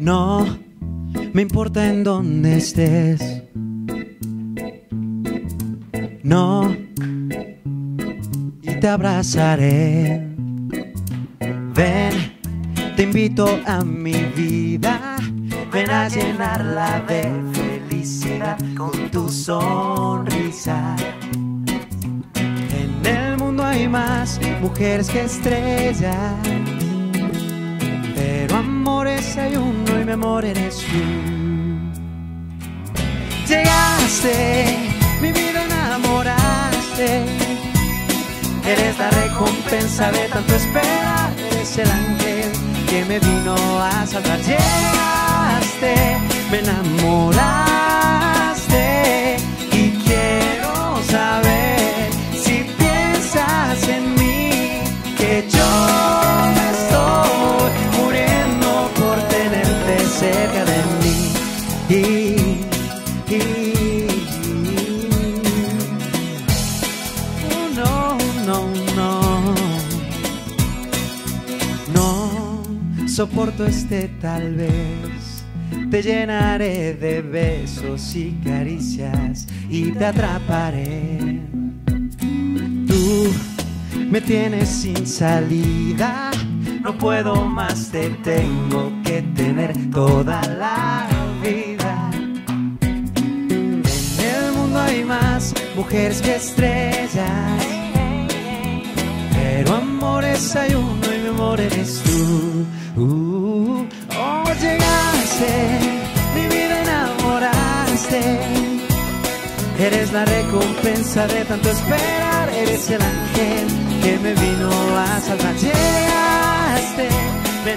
No me importa en dónde estés. No, y te abrazaré. Ven, te invito a mi vida. Ven a llenarla de felicidad con tu sonrisa. En el mundo hay más mujeres que estrellas, pero amores hay uno y mi amor eres tú. Llegaste, mi vida enamoraste. Eres la recompensa de tanto esperar. Eres el ángel que me vino a salvar. Llegaste, me enamoraste y quiero saber si piensas en mí, que yo me estoy muriendo por tenerte cerca de mí. Soporto este tal vez. Te llenaré de besos y caricias y te atraparé. Tú me tienes sin salida. No puedo más, te tengo que tener toda la vida. En el mundo hay más mujeres que estrellas, pero amores hay uno y mi amor eres tú. Oh, llegaste, mi vida enamoraste. Eres la recompensa de tanto esperar. Eres el ángel que me vino a salvar. Llegaste, me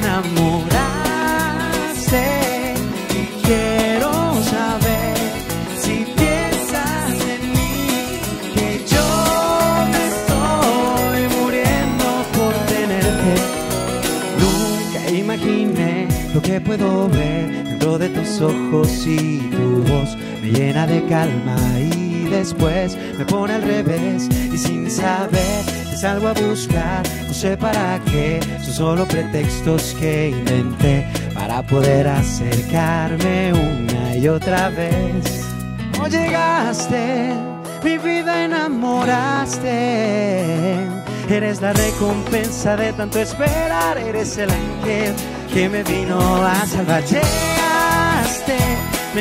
enamoraste y quiero saber si piensas en mí, que yo me estoy muriendo por tenerte. Nunca imaginé lo que puedo ver dentro de tus ojos, y tu voz me llena de calma y después me pone al revés. Y sin saber te salgo a buscar, no sé para qué, son solo pretextos que inventé para poder acercarme una y otra vez. Oh, llegaste, mi vida enamoraste. Eres la recompensa de tanto esperar. Eres el ángel que me vino a salvar. Llegaste, me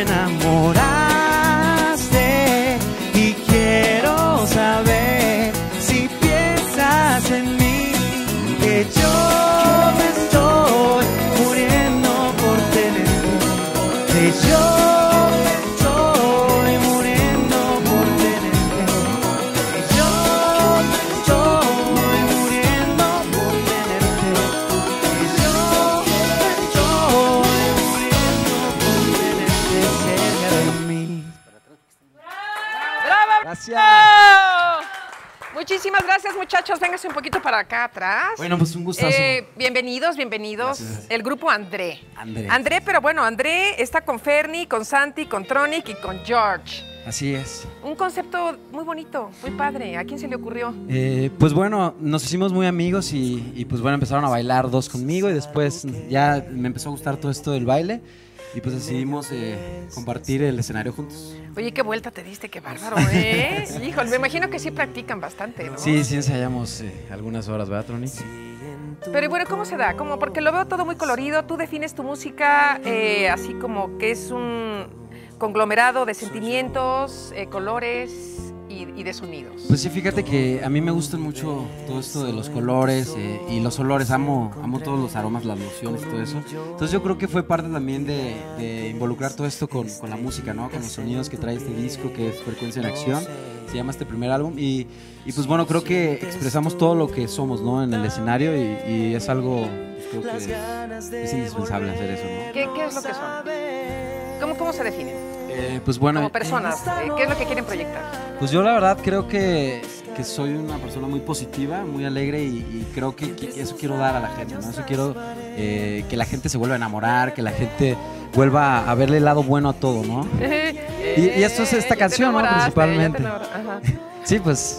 enamoraste y quiero saber si piensas en mí, que yo me estoy muriendo por tenerte, que yo Muchísimas gracias, muchachos. Vénganse un poquito para acá atrás. Bueno, pues un gustazo. Bienvenidos. Gracias. El grupo André. André, pero bueno, André está con Fernie, con Santi, con Tronic y con George. Así es. Un concepto muy bonito, muy padre. ¿A quién se le ocurrió? Pues bueno, nos hicimos muy amigos y pues bueno, empezaron a bailar dos conmigo y después ya me empezó a gustar todo esto del baile. Y pues decidimos compartir el escenario juntos. Oye, qué vuelta te diste, qué bárbaro, ¿eh? Híjole, me imagino que sí practican bastante, ¿no? Sí, sí ensayamos algunas horas, ¿verdad, Tronic? Pero bueno, ¿cómo se da? Como porque lo veo todo muy colorido. Tú defines tu música así como que es un conglomerado de sentimientos, colores y de sonidos. Pues sí, fíjate que a mí me gustan mucho todo esto de los colores y los olores. Amo todos los aromas, las lociones y todo eso. Entonces yo creo que fue parte también de involucrar todo esto con la música, ¿no? Con los sonidos que trae este disco, que es Frecuencia en Acción. Se llama este primer álbum y pues bueno, creo que expresamos todo lo que somos, ¿no? En el escenario y es algo, creo que es indispensable hacer eso, ¿no? ¿Qué es lo que son? ¿Cómo se definen? Pues bueno, como personas, ¿qué es lo que quieren proyectar? Pues yo la verdad creo que soy una persona muy positiva, muy alegre y creo que eso quiero dar a la gente, ¿no? Eso quiero que la gente se vuelva a enamorar, que la gente vuelva a verle el lado bueno a todo, ¿no? Y esto es esta canción, ¿no? Principalmente. Sí, pues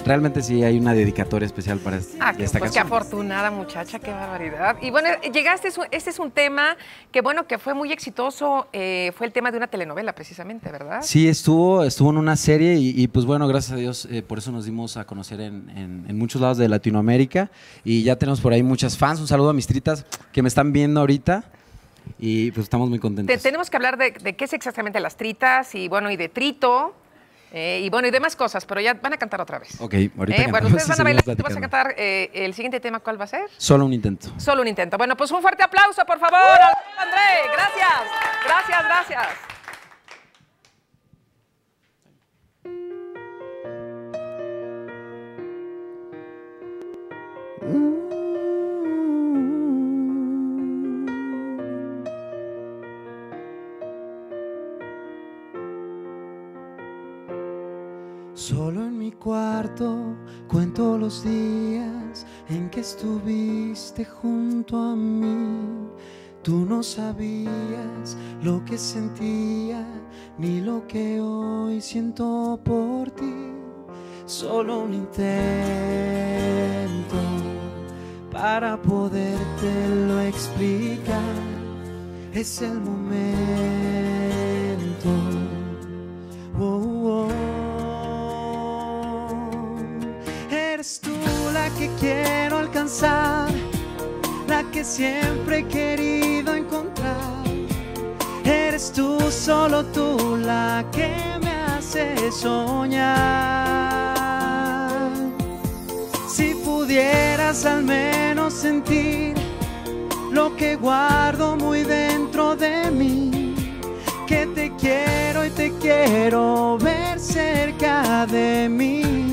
realmente sí hay una dedicatoria especial para Ah, esta pues qué canción. afortunada muchacha, qué barbaridad. Y bueno, llegaste, este es un tema que bueno, que fue muy exitoso, fue el tema de una telenovela precisamente, ¿verdad? Sí, estuvo en una serie y pues bueno, gracias a Dios, por eso nos dimos a conocer en muchos lados de Latinoamérica y ya tenemos por ahí muchas fans. Un saludo a mis tritas que me están viendo ahorita y pues estamos muy contentos. Tenemos que hablar de qué es exactamente las tritas y bueno, y de trito. Y bueno, y demás cosas, pero ya van a cantar otra vez. Ok, ahorita Bueno, cantamos ustedes y van a bailar seguimos y tú vas a platicando. cantar el siguiente tema, ¿cuál va a ser? Solo un intento. Solo un intento. Bueno, pues un fuerte aplauso, por favor, a André. Gracias, gracias, gracias. Solo en mi cuarto cuento los días en que estuviste junto a mí. Tú no sabías lo que sentía ni lo que hoy siento por ti. Solo un intento para podértelo explicar. Es el momento. Oh, oh. Eres tú la que quiero alcanzar, la que siempre he querido encontrar. Eres tú, solo tú, la que me hace soñar. Si pudieras al menos sentir lo que guardo muy dentro de mí, que te quiero y te quiero ver cerca de mí.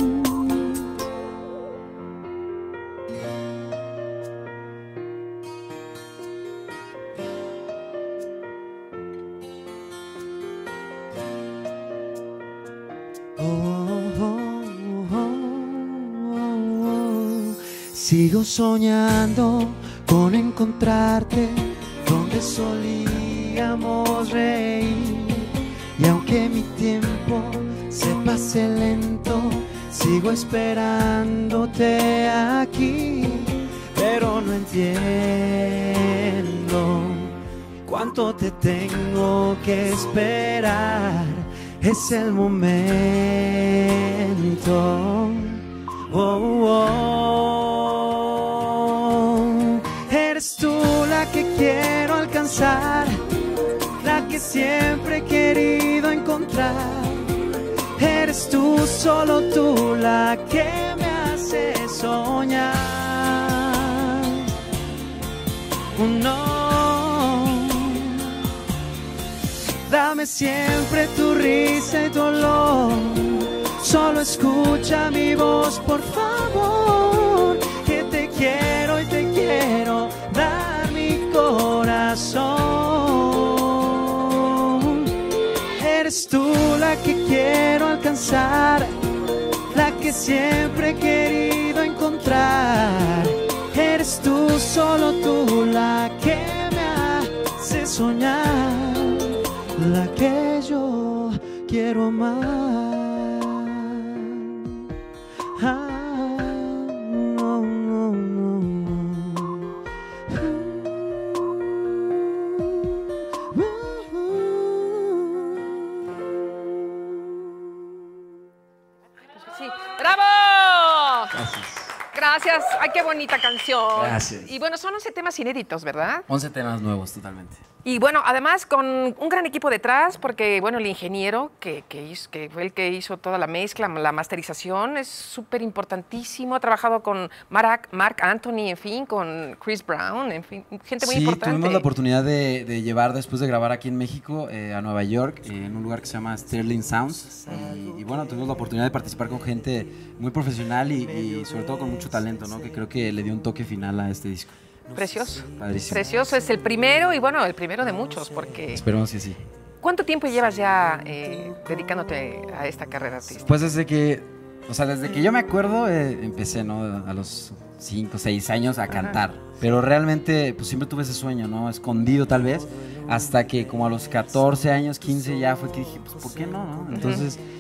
Sigo soñando con encontrarte donde solíamos reír. Y aunque mi tiempo se pase lento, sigo esperándote aquí. Pero no entiendo cuánto te tengo que esperar. Es el momento. Oh, oh. Eres tú la que quiero alcanzar, la que siempre he querido encontrar. Eres tú, solo tú, la que me hace soñar. No, dame siempre tu risa y tu olor. Solo escucha mi voz, por favor, que te quiero y te quiero dar mi corazón. Eres tú la que quiero alcanzar, la que siempre he querido encontrar. Eres tú, solo tú, la que me hace soñar, la que yo quiero amar. No, no, no. Sí. ¡Bravo! Gracias. Gracias. Ay, qué bonita canción. Gracias. Y bueno, son 11 temas inéditos, ¿verdad? 11 temas nuevos, totalmente. Y bueno, además con un gran equipo detrás, porque bueno, el ingeniero que fue el que hizo toda la mezcla, la masterización, es súper importantísimo. Ha trabajado con Mark Anthony, en fin, con Chris Brown, en fin, gente muy importante. Sí, tuvimos la oportunidad de llevar, después de grabar aquí en México, a Nueva York, en un lugar que se llama Sterling Sounds. Y bueno, tuvimos la oportunidad de participar con gente muy profesional y sobre todo con mucho talento, ¿no? Que creo que le dio un toque final a este disco. Precioso. Padrísimo. Precioso, es el primero y bueno, el primero de muchos, porque... Esperemos que sí. ¿Cuánto tiempo llevas ya dedicándote a esta carrera artística? Pues desde que yo me acuerdo, empecé, ¿no? A los 5, 6 años a cantar. Pero realmente, pues siempre tuve ese sueño, ¿no? Escondido tal vez, hasta que como a los 14 años, 15 ya fue que dije, pues ¿por qué no? Entonces,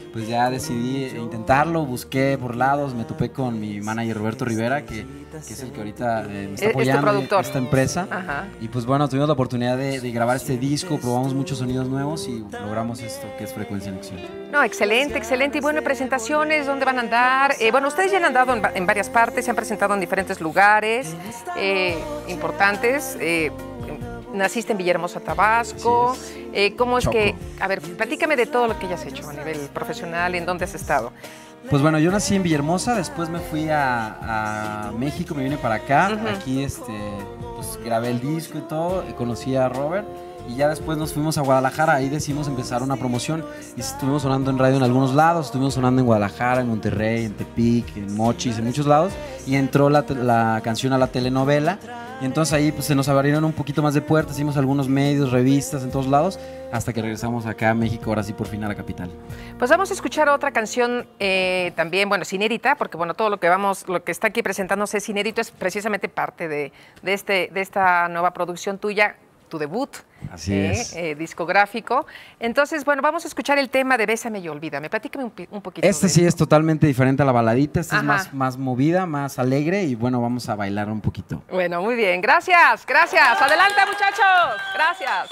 pues ya decidí intentarlo, busqué por lados, me topé con mi manager Roberto Rivera, que es el que ahorita me está apoyando en esta empresa. Ajá. Y pues bueno, tuvimos la oportunidad de grabar este disco, probamos muchos sonidos nuevos y logramos esto que es Frecuencia en Acción. No, excelente, excelente. Y bueno, presentaciones, ¿dónde van a andar? Bueno, ustedes ya han andado en varias partes, se han presentado en diferentes lugares importantes. Naciste en Villahermosa, Tabasco. ¿Cómo es Choco. que...? A ver, platícame de todo lo que ya has hecho a nivel profesional, ¿en dónde has estado? Pues bueno, yo nací en Villahermosa, después me fui a México, me vine para acá, aquí pues grabé el disco y todo, y conocí a Robert, y ya después nos fuimos a Guadalajara, ahí decidimos empezar una promoción, y estuvimos sonando en radio en algunos lados, estuvimos sonando en Guadalajara, en Monterrey, en Tepic, en Mochis, en muchos lados, y entró la canción a la telenovela, y entonces ahí pues se nos abrieron un poquito más de puertas, hicimos algunos medios, revistas en todos lados, hasta que regresamos acá a México, ahora sí por fin a la capital. Pues vamos a escuchar otra canción también, bueno, es inédita, porque bueno, todo lo que está aquí presentándose es inédito, es precisamente parte de esta nueva producción tuya, tu debut. Así es. Discográfico. Entonces, bueno, vamos a escuchar el tema de Bésame y Olvídame. Platícame un poquito. Este sí esto. es totalmente diferente a la baladita, este Ajá. es más movida, más alegre y bueno, vamos a bailar un poquito. Bueno, muy bien. Gracias, gracias. Adelante, muchachos. Gracias.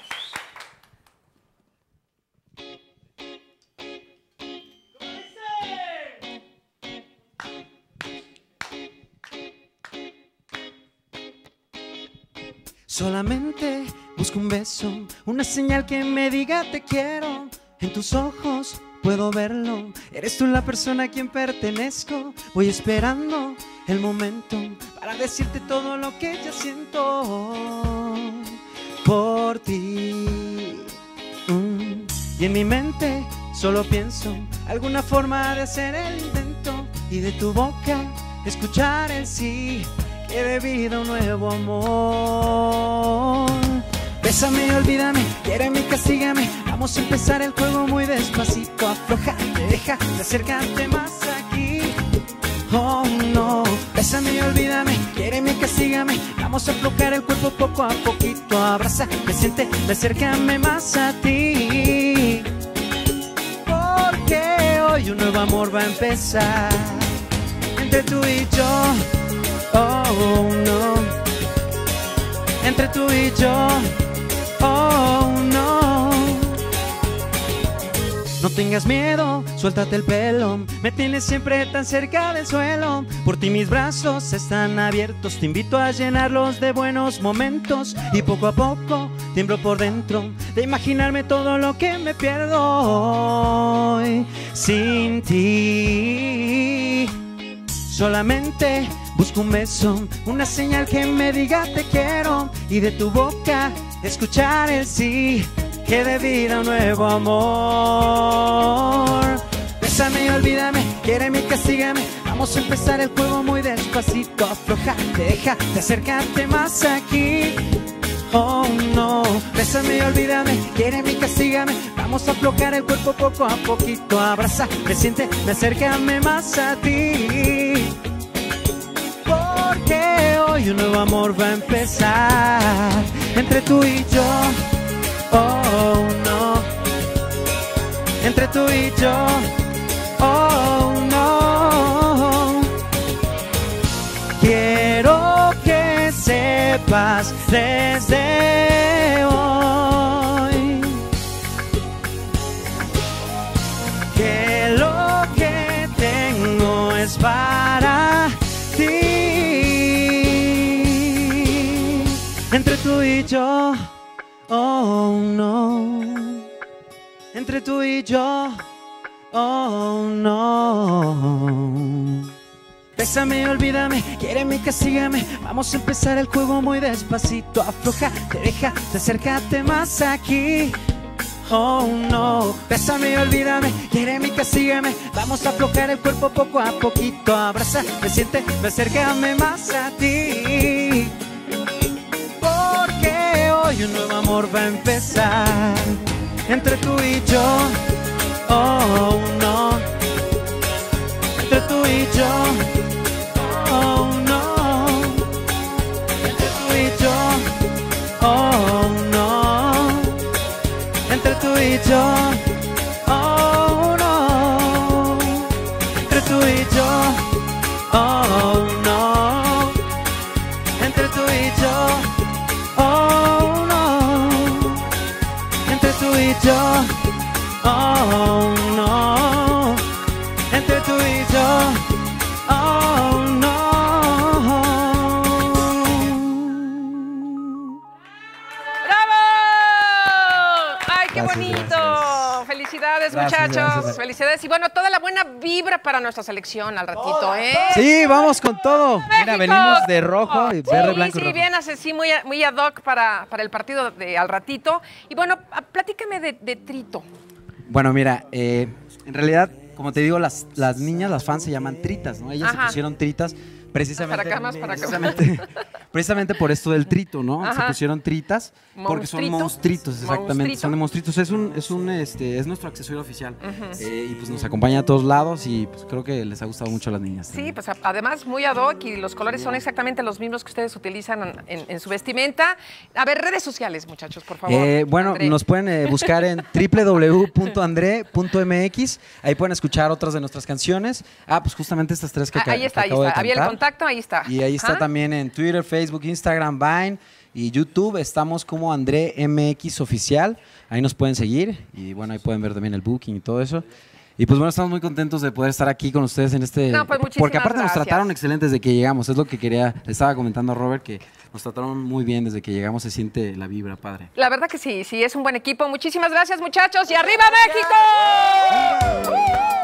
Solamente busco un beso, una señal que me diga te quiero. En tus ojos puedo verlo, eres tú la persona a quien pertenezco. Voy esperando el momento para decirte todo lo que ya siento por ti. Y en mi mente solo pienso alguna forma de hacer el intento y de tu boca escuchar el sí. Que de vida un nuevo amor. Bésame y olvídame, quiéreme y castígame. Vamos a empezar el juego muy despacito. Aflójate, déjate, acércate más aquí. Oh no, bésame y olvídame, quiéreme y castígame. Vamos a aflojar el cuerpo poco a poquito. Abrázame, siénteme, acércame más a ti. Porque hoy un nuevo amor va a empezar entre tú y yo. Oh no, entre tú y yo, oh no. No tengas miedo, suéltate el pelo, me tienes siempre tan cerca del suelo. Por ti mis brazos están abiertos, te invito a llenarlos de buenos momentos. Y poco a poco tiemblo por dentro de imaginarme todo lo que me pierdo hoy sin ti. Solamente busco un beso, una señal que me diga te quiero y de tu boca escuchar el sí, que de vida un nuevo amor. Bésame y olvídame, quiéreme y castígame. Vamos a empezar el juego muy despacito. Aflójate, déjate, acércate más aquí. Oh no, bésame y olvídame, quiéreme y castígame. Vamos a aflojar el cuerpo poco a poquito. Abrázame, siénteme, acércame más a ti. Porque hoy un nuevo amor va a empezar entre tú y yo. Oh no, entre tú y yo. Oh no, quiero que sepas desde hoy que lo que tengo es para ti. Entre tú y yo, oh no, entre tú y yo, oh no. Bésame y olvídame, quiéreme y castígame. Vamos a empezar el juego muy despacito. Aflójate, déjate, acércate más aquí. Oh no, bésame y olvídame, quiéreme y castígame. Vamos a aflojar el cuerpo poco a poquito. Abrázame, siénteme, acércame más a ti. Porque hoy un nuevo amor va a empezar entre tú y yo. Oh no, entre tú y yo. Oh no, entre tú y yo. Oh no, entre tú y yo. Oh no. oh no, entre tú y yo, oh no, entre tú y yo, oh no, entre tú y yo, oh no. ¡Bravo! ¡Ay, qué Gracias, bonito! gracias. Felicidades, Gracias, muchachos. gracias. Felicidades. Y bueno, toda la buena vibra para nuestra selección al ratito, ¿eh? Sí, vamos con todo. Mira, México. venimos de rojo, y verde, blanco y Sí, rojo. bien, así muy ad hoc para el partido de al ratito. Y bueno, platícame de Trito. Bueno, mira, en realidad, como te digo, las niñas, las fans se llaman tritas, ¿no? Ellas Ajá. se pusieron tritas precisamente, Para acá, más para acá. precisamente por esto del trito, ¿no? Se Ajá. pusieron tritas porque son Monstruito. monstruitos, exactamente. Monstruito. Son de monstruitos. Es nuestro accesorio oficial. Y pues nos acompaña a todos lados y pues creo que les ha gustado mucho a las niñas. Sí, también. pues además muy ad hoc y los colores son exactamente los mismos que ustedes utilizan en su vestimenta. A ver, redes sociales, muchachos, por favor. Bueno, André. nos pueden buscar en www.andre.mx. Ahí pueden escuchar otras de nuestras canciones. Pues justamente estas tres que Ahí está, ahí acabo de está. Había el cantar. contacto, ahí está. Y ahí está Ajá. también en Twitter, Facebook, Instagram, Vine y YouTube. Estamos como André MX Oficial. Ahí nos pueden seguir y bueno, ahí pueden ver también el booking y todo eso. Y pues bueno, estamos muy contentos de poder estar aquí con ustedes en este... No, pues muchísimas porque aparte nos gracias. trataron excelentes desde que llegamos. Es lo que le estaba comentando a Robert, que nos trataron muy bien desde que llegamos. Se siente la vibra, padre. La verdad que sí, es un buen equipo. Muchísimas gracias, muchachos. ¡Y arriba México!